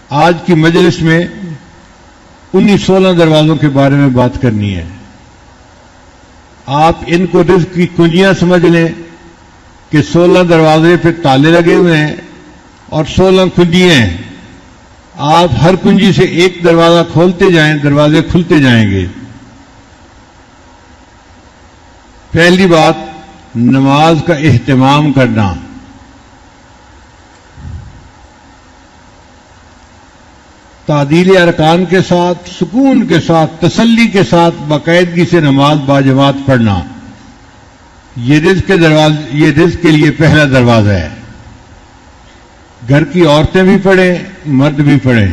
آج کی مجلس میں انہی 16 دروازوں کے بارے میں بات کرنی ہے. آپ ان کو رزق کی کنجیاں سمجھ لیں کہ 16 دروازے پہ تالے لگے ہوئے ہیں اور 16 کنجیاں ہیں. آپ ہر کنجی سے ایک دروازہ کھولتے جائیں، دروازے کھلتے جائیں گے. پہلی بات، نماز کا اہتمام کرنا. تعدیل ارکان کے ساتھ، سکون کے ساتھ، تسلی کے ساتھ باقاعدگی سے نماز باجماعت پڑھنا، یہ رزق کے لیے پہلا دروازہ ہے. گھر کی عورتیں بھی پڑھیں، مرد بھی پڑھیں.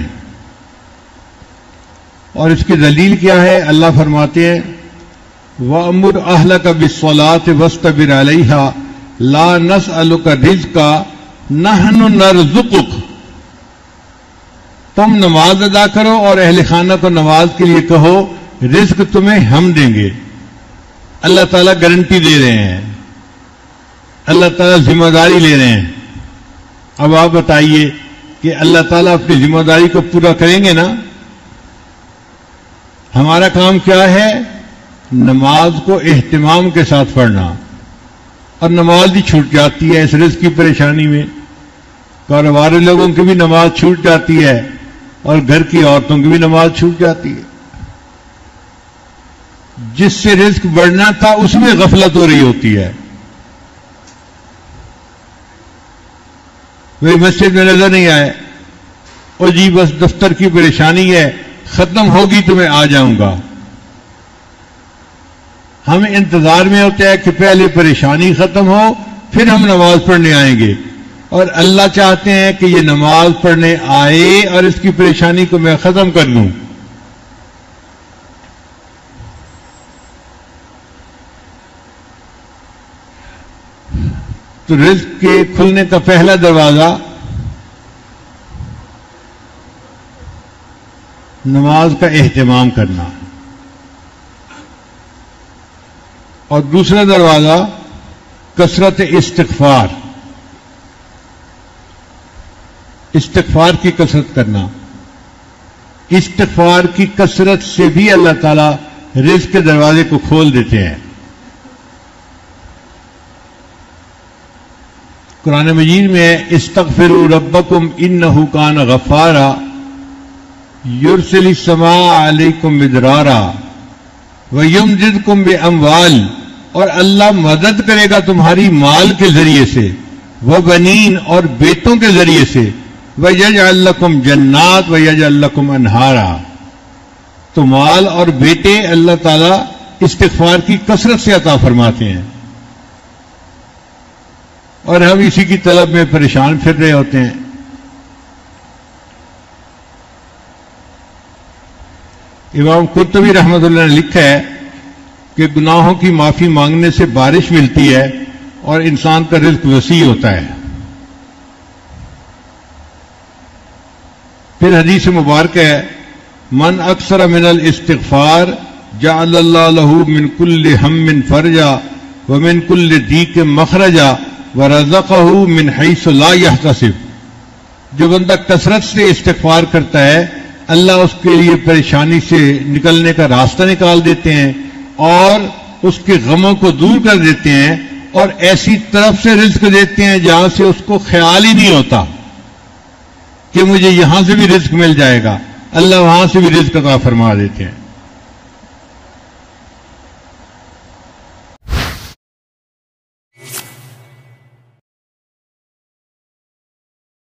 اور اس کی دلیل کیا ہے؟ اللہ فرماتے ہیں وَأْمُرْ أَهْلَكَ بِالصَّلَاةِ وَاسْتَبِرْ عَلَيْهَا لَا نَسْأَلُكَ رِزْقًا نَحْنُ نَرْزُقُكَ. تم نماز ادا کرو اور اہل خانہ کو نماز کے لیے کہو رزق تمہیں ہم دیں گے. اللہ تعالیٰ گارنٹی دے رہے ہیں، اللہ تعالیٰ ذمہ داری لے رہے ہیں. اب آپ بتائیے کہ اللہ تعالیٰ اپنی ذمہ داری کو پورا کریں گے نا؟ ہمارا کام کیا ہے؟ نماز کو اہتمام کے ساتھ پڑھنا. اور نماز بھی چھوٹ جاتی ہے اس رزق کی پریشانی میں. کاروباری لوگوں کی بھی نماز چھوٹ جاتی ہے اور گھر کی عورتوں کی بھی نماز چھوٹ جاتی ہے. جس سے رزق بڑھنا تھا اس میں غفلت ہو رہی ہوتی ہے. وہی مسجد میں نظر نہیں آئے، اور جی بس دفتر کی پریشانی ہے، ختم ہوگی تو میں آ جاؤں گا. ہم انتظار میں ہوتے ہیں کہ پہلے پریشانی ختم ہو پھر ہم نماز پڑھنے آئیں گے. اور اللہ چاہتے ہیں کہ یہ نماز پڑھنے آئے اور اس کی پریشانی کو میں ختم کر لوں. تو رزق کے کھلنے کا پہلا دروازہ نماز کا اہتمام کرنا، اور دوسرا دروازہ کثرت استغفار کی کثرت کرنا. استغفار کی کثرت سے بھی اللہ تعالیٰ رزق کے دروازے کو کھول دیتے ہیں. قرآن مجید میں استغفروا ربکم انہ کان غفارا یرسل السماء علیکم مدرارا ویمددکم باموال، اور اللہ مدد کرے گا تمہاری مال کے ذریعے سے، وبنین، اور بیٹوں کے ذریعے سے، وَيَجْعَلْ لَكُمْ جَنَّاتٍ وَيَجْعَلْ لَكُمْ أَنْهَارًا. تو مال اور بیٹے اللہ تعالیٰ استغفار کی کثرت سے عطا فرماتے ہیں. اور ہم اسی کی طلب میں پریشان پھر رہے ہوتے ہیں. امام قرطبی رحمۃ اللہ نے لکھا ہے کہ گناہوں کی معافی مانگنے سے بارش ملتی ہے اور انسان کا رزق وسیع ہوتا ہے. پھر حدیث مبارک ہے من اکثر من الاستغفار جعل اللہ له من كل هم فرجا ومن كل ضيق مخرجا ورزقه من حيث لا يحتسب. جو بندہ کثرت سے استغفار کرتا ہے اللہ اس کے لیے پریشانی سے نکلنے کا راستہ نکال دیتے ہیں اور اس کے غموں کو دور کر دیتے ہیں، اور ایسی طرف سے رزق دیتے ہیں جہاں سے اس کو خیال ہی نہیں ہوتا کہ مجھے یہاں سے بھی رزق مل جائے گا. اللہ وہاں سے بھی رزق عطا فرما دیتے ہیں.